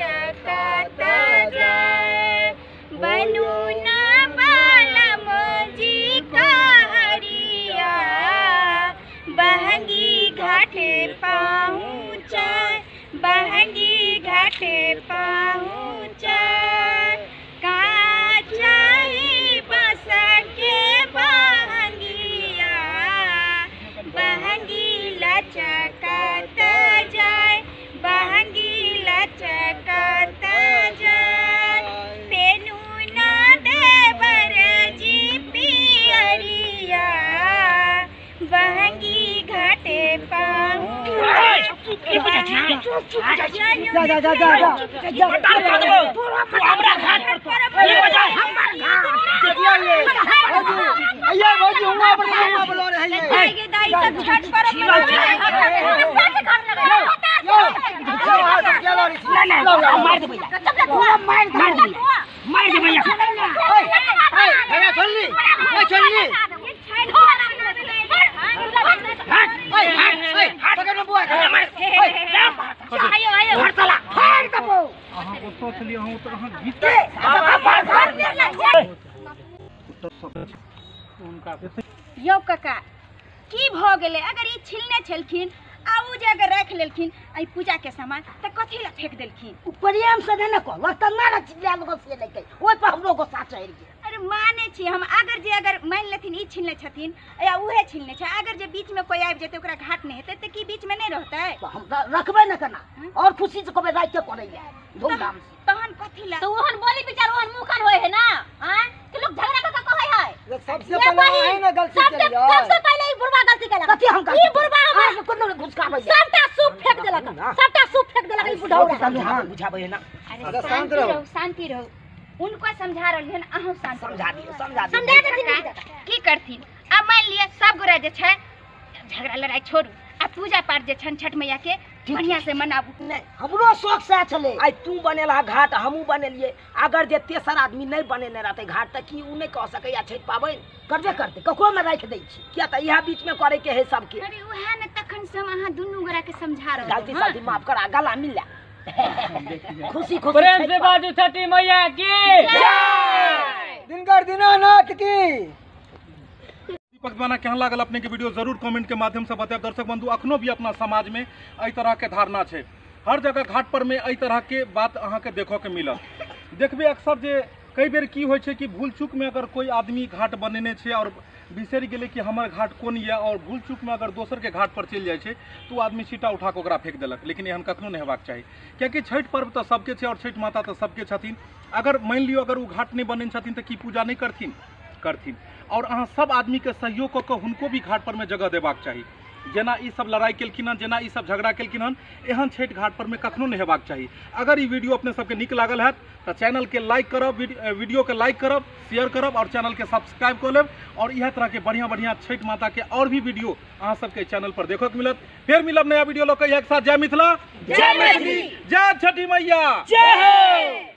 लचकत जाए। बनू ना बालम जी का हरिया, बहंगी घाटे पहुँचाए, बहंगी घाटे पहुँचाए। काचाई बस के बहंगिया, बहंगी लचकत जाए, बहंगी लचकत जाए। पेनू ना देवर जी पियरिया, बहंगी घाटे पहुँचाए। यो काका की भ गेले? अगर ई छिलने छलखिन आ उ जे अगर रख लेलखिन आई पूजा के सामान त कथि ला फेंक देलखिन? उ प्रेम से ने कहल त ना छिला लोग से लेके ओइ पर हमरो गुस्सा चढ़ गेल। अरे माने छी हम, अगर मान लेथिन ई छिलने छथिन या उहे छिलने छै, अगर जे बीच में कोई आबि जेते ओकरा घाट नहीं हेते त की बीच में नहीं रहतै? तो हम रखबे न केना और खुशी से कहबे रात के करे धूमधाम से। तहन कथि ला? तो ओहन बोली विचार ओहन मुंह कान होय है ना, हां कि लोग झगड़ा का कहै है। सबसे पहले है ना गलती केलिए, सबसे पहले ई बुढ़वा गलती केलक। कथि हम ई बुढ़वा हमर कोनो घुसकाबै सबटा सूप फेंक देलक, सबटा सूप फेंक देलक ई बुढ़वा। हां बुझाबै है ना। अरे शांति रहो, शांति रहो। उनको समझा रहलिए न, अहू शांत समझा दियो, समझा दियो। समझा देथिन की करथिन। अब मान लिए सब गोरा जे छै झगड़ा लड़ाई छोड़ू, आ पूजा पाठ जे छन छठ मैया के बढ़िया से मनाबू। नहीं हमरो शौक से छले। आई तू बनेला घाट, हमहू बनेलिए। अगर जे तेसर आदमी नहीं बनेने रहते घाट त की उ नहीं कह सकैया छठ पाबन करबे करते, ककरो में राख दै छी। किया त इहा बीच में करे के है सबके। अरे उहे न तखन से हम अहाँ दुनू गोरा के समझा रहल। गलती सलती माफ करा, गला मिल जा। खुशी खुशी प्रेम से बाजू छठी मैया की जय। दिनकर दीनानाथ की। दीपक बाना केहन लागल अपने के वीडियो जरूर कमेंट के माध्यम से बताएं। दर्शक बंधु अखनो भी अपना समाज में एहि तरह के धारणा है, हर जगह घाट पर में एहि तरह के बात अहाँ के देखो के मिलत। देखबे अक्सर जे कई बेर की होइ छै कि भूल चूक में अगर कोई आदमी घाट बनेने छै और बिसरि गेलै कि हमर घाट कोन ये, और भूल चूक में अगर दोसर के घाट पर चलि जाइ छै तो आदमी सीटा उठा के ओकरा फेंक देलक। लेकिन एहन कखनो नहीं हेबाक चाही, कियाकि छठ पर्व तो सबके छै और छठ माता तो सबके छथिन। अगर मान लियो अगर वो घाट नहीं बनेने छथिन तो की पूजा नहीं करथिन? करथिन। और अहाँ सब आदमी के सहयोग क के हुनको भी घाट पर में जगह देबाक चाही। जेना ई सब लड़ाई केलखिन हन, जेना ई सब झगड़ा केलखिन हन, एहन छठ घाट पर में कखनो नहीं हेबाक चाही। अगर ई वीडियो अपने सबके नीक लागल है तो चैनल के लाइक करब, वीडियो के लाइक करब, शेयर करब और चैनल के सब्सक्राइब कर लेब। और यह तरह के बढ़िया बढ़िया छठ माता के और भी वीडियो अहाँ सबके चैनल पर देखो के मिलत। फिर मिलब नया वीडियो लोग एक साथ। जय मिथिला, जय मैथिली, जय छठी मैया, जय।